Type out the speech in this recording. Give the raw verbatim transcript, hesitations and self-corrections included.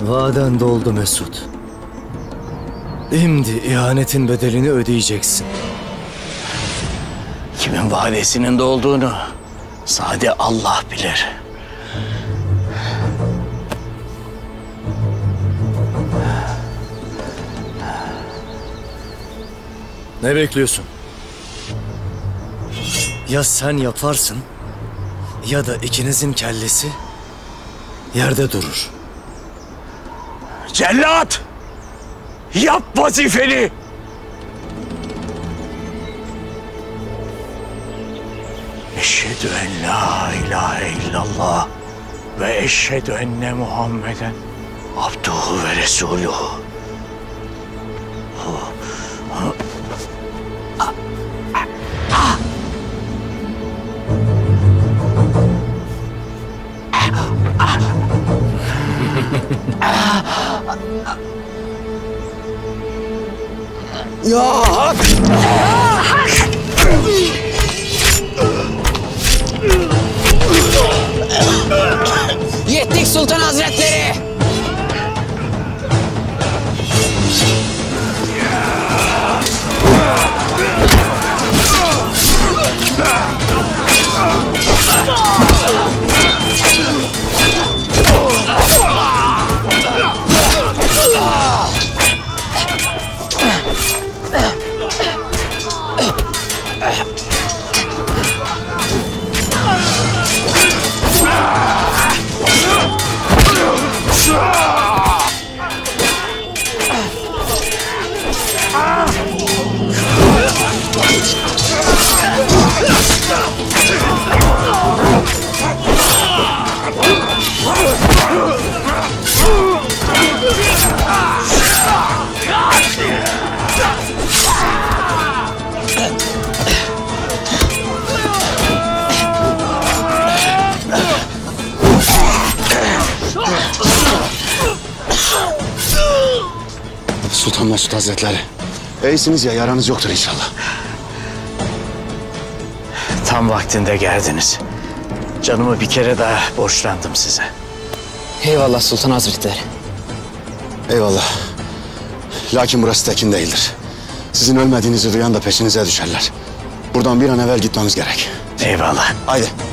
Vaden doldu Mesut. Şimdi ihanetin bedelini ödeyeceksin. Kimin vadesinin dolduğunu sade Allah bilir. Ne bekliyorsun? Ya sen yaparsın ya da ikinizin kellesi yerde durur. Cellat! Yap vazifeni! Eşhedü en la ilahe illallah ve eşhedü enne Muhammeden abduhu ve resuluhu. Ya hak! Yettik Sultan Hazretleri! Sultan Mesut Hazretleri. İyisiniz ya, yaranız yoktur inşallah. Tam vaktinde geldiniz. Canımı bir kere daha borçlandım size. Eyvallah Sultan Hazretleri. Eyvallah. Lakin burası tekin değildir. Sizin ölmediğinizi duyan da peşinize düşerler. Buradan bir an evvel gitmemiz gerek. Eyvallah. Haydi.